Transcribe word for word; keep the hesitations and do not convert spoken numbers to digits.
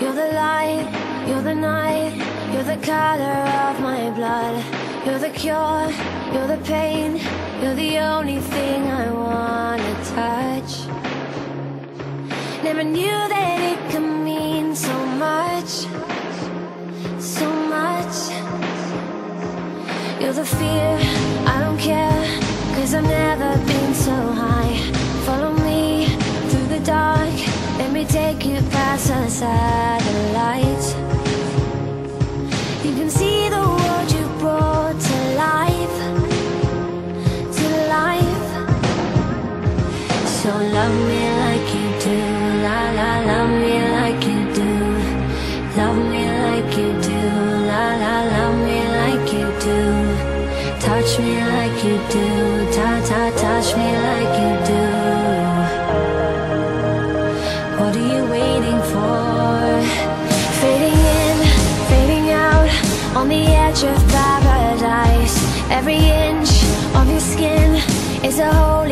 You're the light, you're the night, you're the color of my blood. You're the cure, you're the pain, you're the only thing I wanna touch. Never knew that it could mean so much, so much. You're the fear, I don't care, cause I've never been so high. Follow me through the dark, let me take you past the satellites. You can see the world you brought to life, to life. So love me like you do, la la, love me like you do. Love me like you do, la la, love me like you do. Touch me like you do, ta ta, touch me like you do. What are you waiting for? Fading in, fading out, on the edge of paradise. Every inch of your skin is a hole